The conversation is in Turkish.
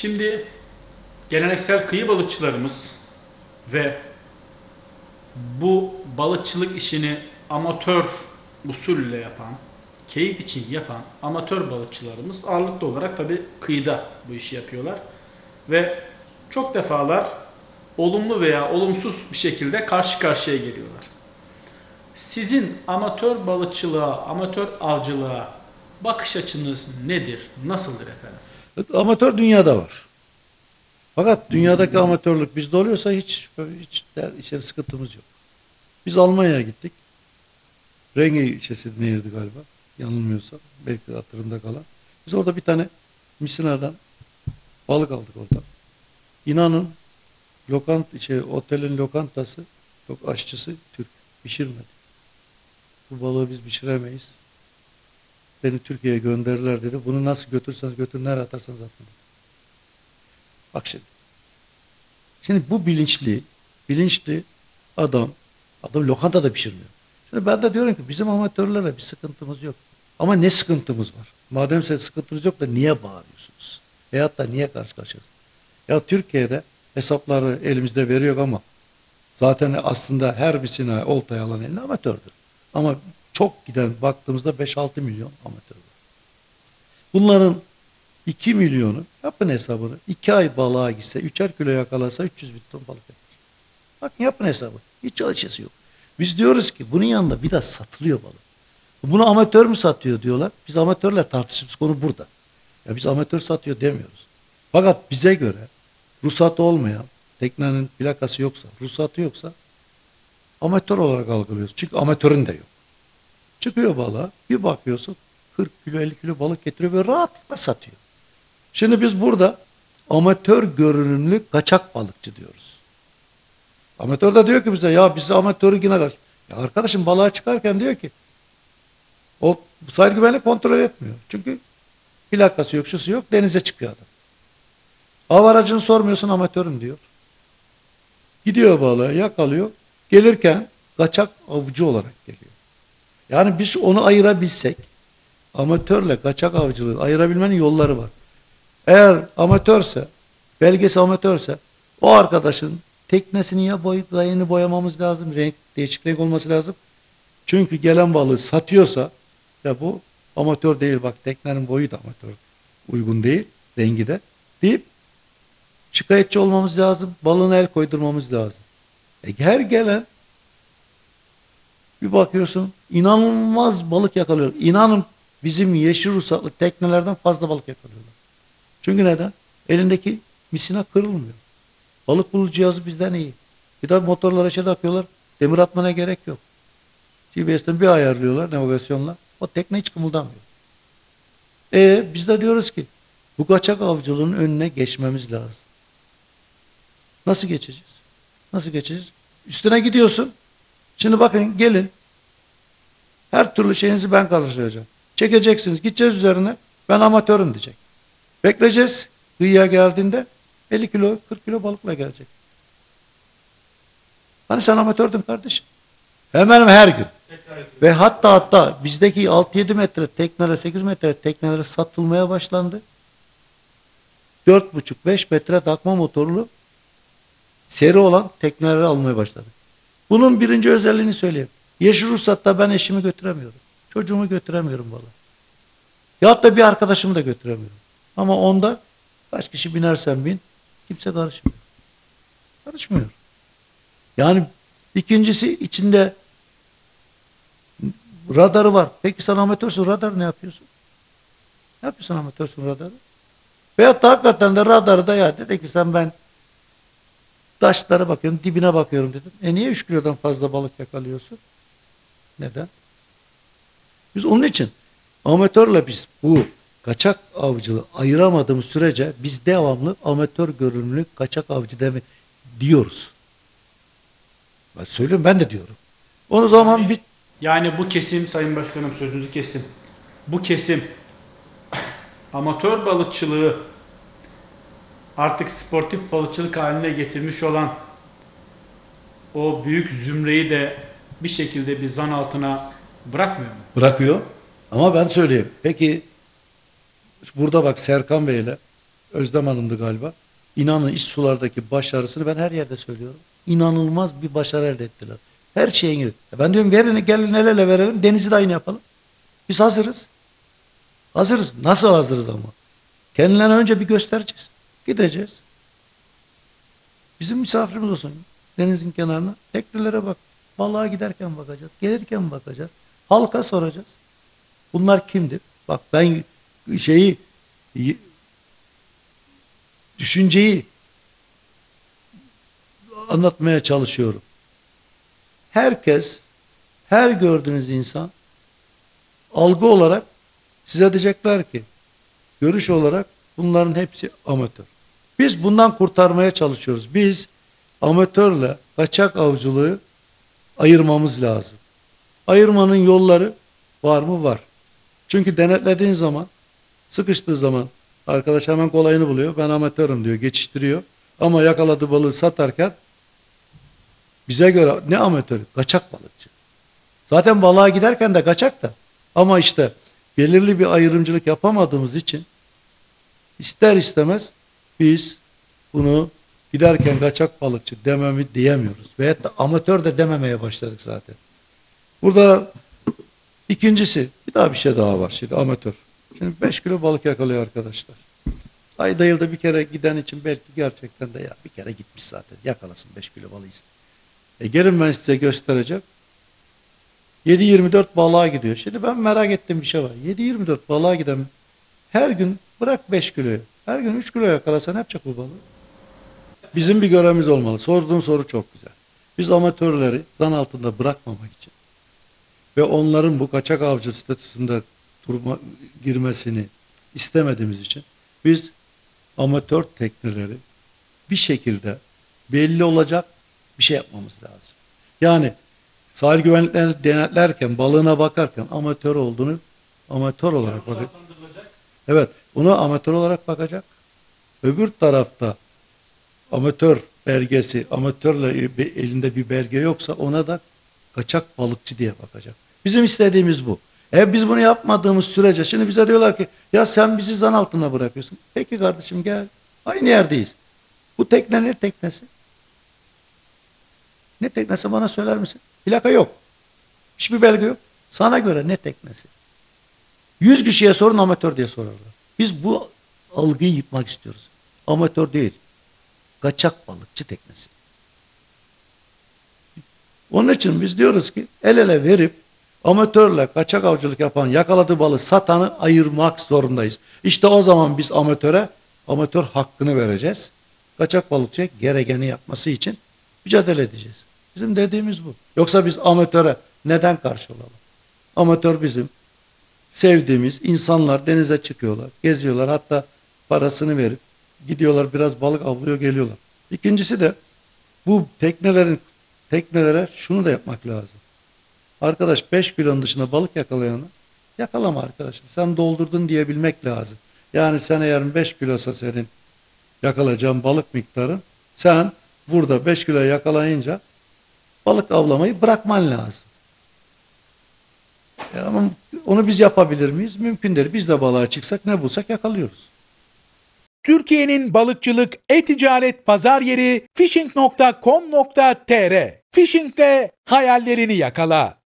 Şimdi geleneksel kıyı balıkçılarımız ve bu balıkçılık işini amatör usulle yapan, keyif için yapan amatör balıkçılarımız ağırlıklı olarak tabi kıyıda bu işi yapıyorlar. Ve çok defalar olumlu veya olumsuz bir şekilde karşı karşıya geliyorlar. Sizin amatör balıkçılığa, amatör avcılığa bakış açınız nedir, nasıldır efendim? Amatör dünyada var. Fakat dünyadaki amatörlük bizde oluyorsa hiç sıkıntımız yok. Biz Almanya'ya gittik. Renge ilçesi nehirdi galiba. Yanılmıyorsam. Belki hatırımda kalan. Biz orada bir tane misinadan balık aldık orada. İnanın otelin lokantası, aşçısı Türk. Pişirmedi. Bu balığı biz pişiremeyiz. Beni Türkiye'ye gönderirler dedi. Bunu nasıl götürseniz götürün, nereye atarsanız atın. Bak şimdi. Şimdi bu bilinçli adam lokantada pişirmiyor. Şimdi ben de diyorum ki bizim amatörlere bir sıkıntımız yok. Ama ne sıkıntımız var? Madem size sıkıntınız yok da niye bağırıyorsunuz? Veyahut da niye karşı karşıyasınız? Ya Türkiye'de hesapları elimizde veriyor ama zaten aslında her birisine oltaya alan eline amatördür. Ama çok giden baktığımızda 5-6 milyon amatör var. Bunların 2 milyonu yapın hesabını. 2 ay balığa gitse 3'er kilo yakalasa 300 bin ton balık yapar. Bakın yapın hesabı. Hiç çalışması yok. Biz diyoruz ki bunun yanında bir de satılıyor balık. Bunu amatör mü satıyor diyorlar. Biz amatörle tartıştığımız konu burada. Ya biz amatör satıyor demiyoruz. Fakat bize göre ruhsatı olmayan, teknenin plakası yoksa, ruhsatı yoksa amatör olarak algılıyoruz. Çünkü amatörün de yok. Çıkıyor balığa, bir bakıyorsun 40 kilo 50 kilo balık getiriyor ve rahatlıkla satıyor. Şimdi biz burada amatör görünümlü kaçak balıkçı diyoruz. Amatör de diyor ki bize ya bizi amatörü yine kaç. Ya arkadaşım balığa çıkarken diyor ki o sahil güvenlik kontrol etmiyor. Çünkü plakası yok, şusu yok, denize çıkıyor adam. Av aracını sormuyorsun amatörüm diyor. Gidiyor balığa yakalıyor. Gelirken kaçak avcı olarak geliyor. Yani biz onu ayırabilsek amatörle kaçak avcılığı ayırabilmenin yolları var. Eğer amatörse, belgesi amatörse o arkadaşın teknesini gayını boyamamız lazım. Renk değişiklik olması lazım. Çünkü gelen balığı satıyorsa ya bu amatör değil, bak teknenin boyu da amatör. Uygun değil, rengi de deyip şikayetçi olmamız lazım. Balığına el koydurmamız lazım. Her gelen bir bakıyorsun inanılmaz balık yakalıyor. İnanın bizim yeşil ruhsatlı teknelerden fazla balık yakalıyorlar. Çünkü neden? Elindeki misina kırılmıyor. Balık bulucu cihazı bizden iyi. Bir de motorlara takıyorlar. Demir atmana gerek yok. GPS'ten bir ayarlıyorlar navigasyonla. O tekne hiç kımıldamıyor. Biz de diyoruz ki bu kaçak avcılığın önüne geçmemiz lazım. Nasıl geçeceğiz? Nasıl geçeceğiz? Üstüne gidiyorsun. Şimdi bakın gelin. Her türlü şeyinizi ben karşılayacağım. Çekeceksiniz. Gideceğiz üzerine. Ben amatörüm diyecek. Bekleyeceğiz. Kıyıya geldiğinde 50 kilo 40 kilo balıkla gelecek. Hani sen amatördün kardeşim. Hemen her gün. Ve hatta bizdeki 6-7 metre tekneler 8 metre tekneler satılmaya başlandı. 4,5-5 metre takma motorlu seri olan tekneleri almaya başladı. Bunun birinci özelliğini söyleyeyim. Yeşil ruhsatta ben eşimi götüremiyorum. Çocuğumu götüremiyorum balığa. Ya da bir arkadaşımı da götüremiyorum. Ama onda kaç kişi binersen bin kimse karışmıyor. Karışmıyor. Yani ikincisi içinde radarı var. Peki sen amatörsün, radar ne yapıyorsun? Ne yapıyorsun amatörsün radarı? Veyahut da hakikaten de radarı da ya dedi ki sen ben taşlara bakıyorum, dibine bakıyorum dedim. Niye 3 kilodan fazla balık yakalıyorsun? Neden? Biz onun için amatörle biz bu kaçak avcılığı ayıramadığımız sürece biz devamlı amatör görünümlü kaçak avcı diyoruz. Ben söylüyorum, ben de diyorum. O zaman Yani bu kesim, Sayın Başkanım sözünüzü kestim. Bu kesim amatör balıkçılığı artık sportif balıkçılık haline getirmiş olan o büyük zümreyi de bir şekilde bir zan altına bırakmıyor mu? bırakıyor. Ama ben söyleyeyim. Peki burada bak Serkan Bey'le Özlem Hanım'dı galiba. İnanın iç sulardaki başarısını ben her yerde söylüyorum. İnanılmaz bir başarı elde ettiler. Her şeyin gibi. Ben diyorum verin, gelin el ele verelim. Denizi de aynı yapalım. Biz hazırız. Hazırız. Nasıl hazırız ama? Kendilerine önce bir göstereceğiz. Gideceğiz. Bizim misafirimiz olsun. Denizin kenarına. Teknelere bak. Balığa giderken bakacağız. Gelirken bakacağız. Halka soracağız. Bunlar kimdir? Bak ben düşünceyi anlatmaya çalışıyorum. Herkes, her gördüğünüz insan algı olarak size diyecekler ki, görüş olarak bunların hepsi amatör. Biz bundan kurtarmaya çalışıyoruz. Biz amatörle kaçak avcılığı ayırmamız lazım. Ayırmanın yolları var mı? Var. Çünkü denetlediğin zaman, sıkıştığı zaman arkadaş hemen kolayını buluyor. Ben amatörüm diyor, geçiştiriyor. Ama yakaladığı balığı satarken bize göre ne amatörü? Kaçak balıkçı. Zaten balığa giderken de kaçak da. Ama işte belirli bir ayrımcılık yapamadığımız için ister istemez biz bunu giderken kaçak balıkçı diyemiyoruz. Veyahut da amatör de dememeye başladık zaten. Burada ikincisi bir şey daha var şimdi amatör. Şimdi 5 kilo balık yakalıyor arkadaşlar. Ayda yılda bir kere giden için belki gerçekten de ya bir kere gitmiş zaten yakalasın 5 kilo balığı. Gelin ben size göstereceğim. 7-24 balığa gidiyor. Şimdi ben merak ettiğim bir şey var. 7-24 balığa giden her gün bırak 5 kiloyu. Her gün 3 kilo yakalasa ne yapacak bu balığı? Bizim bir görevimiz olmalı. Sorduğun soru çok güzel. Biz amatörleri zan altında bırakmamak için ve onların bu kaçak avcı statüsünde girmesini istemediğimiz için biz amatör tekneleri bir şekilde belli olacak bir şey yapmamız lazım. Yani sahil güvenliklerini denetlerken, balığına bakarken amatör olduğunu amatör olarak bakacak. Evet, bunu amatör olarak bakacak. Öbür tarafta amatör belgesi, amatörle elinde bir belge yoksa ona da kaçak balıkçı diye bakacak. Bizim istediğimiz bu. Biz bunu yapmadığımız sürece şimdi bize diyorlar ki ya sen bizi zan altına bırakıyorsun. Peki kardeşim gel. Aynı yerdeyiz. Bu tekne ne teknesi? Ne teknesi bana söyler misin? Plaka yok. Hiçbir belge yok. Sana göre ne teknesi? 100 kişiye sorun amatör diye sorarlar. Biz bu algıyı yıkmak istiyoruz. Amatör değil. Kaçak balıkçı teknesi. Onun için biz diyoruz ki el ele verip amatörle kaçak avcılık yapan yakaladığı balığı satanı ayırmak zorundayız. İşte o zaman biz amatör hakkını vereceğiz. Kaçak balıkçıya gerekeni yapması için mücadele edeceğiz. Bizim dediğimiz bu. Yoksa biz amatöre neden karşı olalım? Amatör bizim sevdiğimiz insanlar denize çıkıyorlar, geziyorlar. Hatta parasını verip gidiyorlar biraz balık avlıyor geliyorlar. İkincisi de bu teknelere şunu da yapmak lazım. Arkadaş 5 kilonun dışında balık yakalayanı yakalama arkadaşım. Sen doldurdun diyebilmek lazım. Yani sen eğer 5 kilosa senin yakalayacağın balık miktarı sen burada 5 kilo yakalayınca balık avlamayı bırakman lazım. Ama onu biz yapabilir miyiz? Mümkün değil. Biz de balığa çıksak ne bulsak yakalıyoruz. Türkiye'nin balıkçılık, e-ticaret pazar yeri fishing.com.tr. Fishing'de hayallerini yakala.